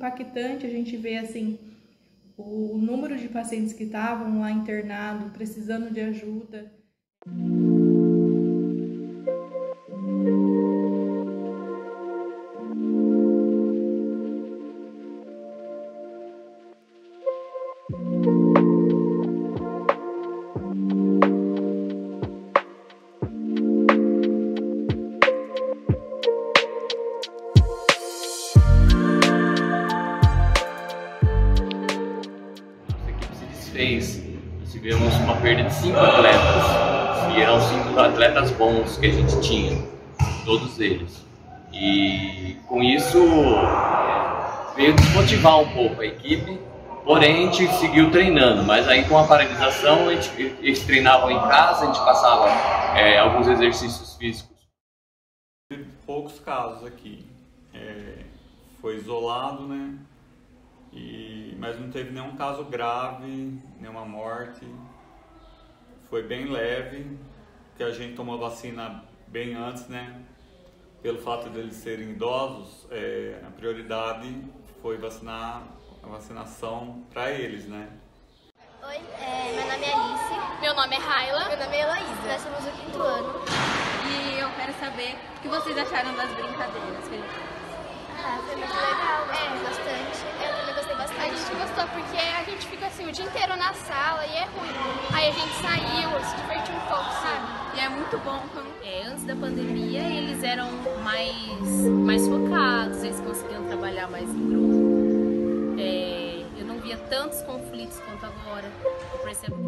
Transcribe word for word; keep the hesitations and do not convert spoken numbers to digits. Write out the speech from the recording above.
impactante a gente ver assim o número de pacientes que estavam lá internados, precisando de ajuda. Fez, nós tivemos uma perda de cinco atletas, e eram cinco atletas bons que a gente tinha, todos eles. E com isso veio desmotivar um pouco a equipe, porém a gente seguiu treinando, mas aí com a paralisação a gente, eles treinavam em casa, a gente passava é, alguns exercícios físicos. Teve poucos casos aqui, é, foi isolado, né? E, mas não teve nenhum caso grave, nenhuma morte, foi bem leve, porque a gente tomou a vacina bem antes, né? Pelo fato de eles serem idosos, é, a prioridade foi vacinar, a vacinação para eles, né? Oi, é, meu nome é Alice. Meu nome é Raila. Meu nome é Heloísa. Nós somos o quinto ano. E eu quero saber o que vocês acharam das brincadeiras, Felipe. Ah, foi muito legal, gostei bastante. Eu também gostei bastante. A gente gostou porque a gente fica assim o dia inteiro na sala e é ruim. Aí a gente saiu, se divertiu um pouco, sabe? E é muito bom. É, antes da pandemia eles eram mais, mais focados, eles conseguiam trabalhar mais em grupo. É, eu não via tantos conflitos quanto agora. Eu percebo que